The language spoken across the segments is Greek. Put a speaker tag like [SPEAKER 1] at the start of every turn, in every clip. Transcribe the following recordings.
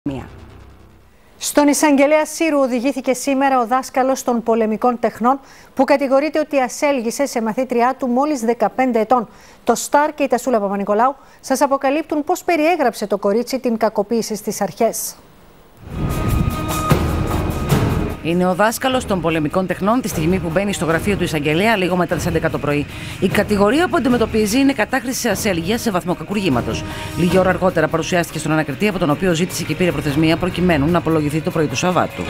[SPEAKER 1] Στον εισαγγελέα Σύρου οδηγήθηκε σήμερα ο δάσκαλος των πολεμικών τεχνών που κατηγορείται ότι ασέλγησε σε μαθήτριά του μόλις 15 ετών. Το Σταρ και η Τασούλα Παπα-Νικολάου σας αποκαλύπτουν πώς περιέγραψε το κορίτσι την κακοποίηση στις αρχές.
[SPEAKER 2] Είναι ο δάσκαλος των πολεμικών τεχνών τη στιγμή που μπαίνει στο γραφείο του εισαγγελέα λίγο μετά τις 11 το πρωί. Η κατηγορία που αντιμετωπίζει είναι κατάχρηση σε ασέλγεια σε βαθμό κακουργήματος. Λίγη ώρα αργότερα παρουσιάστηκε στον ανακριτή, από τον οποίο ζήτησε και πήρε προθεσμία προκειμένου να απολογηθεί το πρωί του Σαββάτου.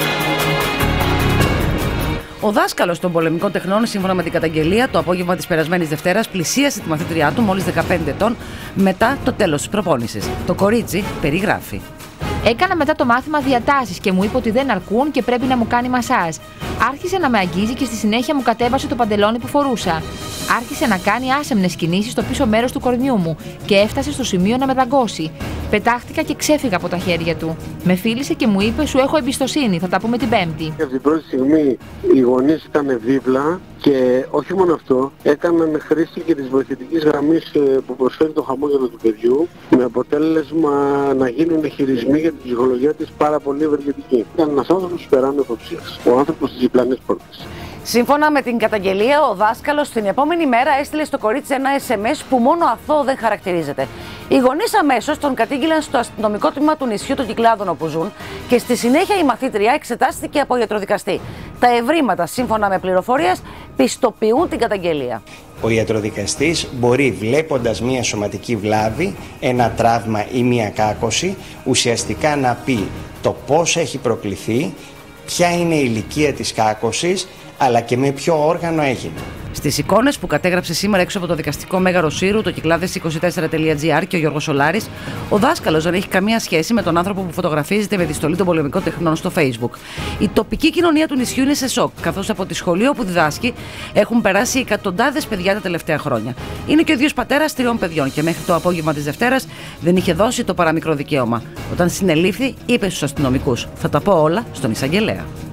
[SPEAKER 2] Ο δάσκαλος των πολεμικών τεχνών, σύμφωνα με την καταγγελία, το απόγευμα της περασμένης Δευτέρας πλησίασε τη μαθήτριά του μόλις 15 ετών μετά το τέλος της προπόνησης. Το κορίτσι περιγράφει.
[SPEAKER 3] Έκανα μετά το μάθημα διατάσεις και μου είπε ότι δεν αρκούν και πρέπει να μου κάνει μασάζ. Άρχισε να με αγγίζει και στη συνέχεια μου κατέβασε το παντελόνι που φορούσα. Άρχισε να κάνει άσεμνες κινήσεις στο πίσω μέρος του κορμιού μου και έφτασε στο σημείο να με δαγκώσει. Πετάχτηκα και ξέφυγα από τα χέρια του. Με φίλησε και μου είπε: «Σου έχω εμπιστοσύνη, θα τα πούμε την Πέμπτη».
[SPEAKER 4] Από την πρώτη στιγμή οι γονείς ήταν δίπλα και όχι μόνο αυτό, έκαναν χρήση και της βοηθητικής γραμμής που προσφέρει το χαμόγελο του παιδιού, με αποτέλεσμα να γίνουν χειρισμοί για την ψυχολογία της πάρα πολύ ευεργετική. Ήταν ένας άνθρωπος περάνω υποψίας, ο άνθρωπος της διπλανής πόρτας.
[SPEAKER 2] Σύμφωνα με την καταγγελία, ο δάσκαλος την επόμενη μέρα έστειλε στο κορίτσι ένα SMS που μόνο αθώο δεν χαρακτηρίζεται. Οι γονείς αμέσως τον κατήγγειλαν στο αστυνομικό τμήμα του νησιού των Κυκλάδων όπου ζουν και στη συνέχεια η μαθήτρια εξετάστηκε από ιατροδικαστή. Τα ευρήματα, σύμφωνα με πληροφορίες, πιστοποιούν την καταγγελία.
[SPEAKER 5] Ο ιατροδικαστής μπορεί, βλέποντας μία σωματική βλάβη, ένα τραύμα ή μία κάκωση, ουσιαστικά να πει το πώς έχει προκληθεί, ποια είναι η ηλικία της κάκωσης, αλλά και με ποιο όργανο έγινε.
[SPEAKER 2] Στις εικόνες που κατέγραψε σήμερα έξω από το δικαστικό μέγαρο Σύρου, το κυκλάδες24.gr και ο Γιώργος Σολάρης, ο δάσκαλος δεν έχει καμία σχέση με τον άνθρωπο που φωτογραφίζεται με τη στολή των πολεμικών τεχνών στο Facebook. Η τοπική κοινωνία του νησιού είναι σε σοκ, καθώς από τη σχολείο όπου διδάσκει έχουν περάσει εκατοντάδες παιδιά τα τελευταία χρόνια. Είναι και ο ίδιος πατέρας 3 παιδιών και μέχρι το απόγευμα της Δευτέρας δεν είχε δώσει το παραμικρό δικαίωμα. Όταν συνελήφθη, είπε στους αστυνομικούς: «Θα τα πω όλα στον εισαγγελέα».